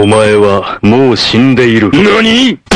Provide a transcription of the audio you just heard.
お前はもう死んでいる。何？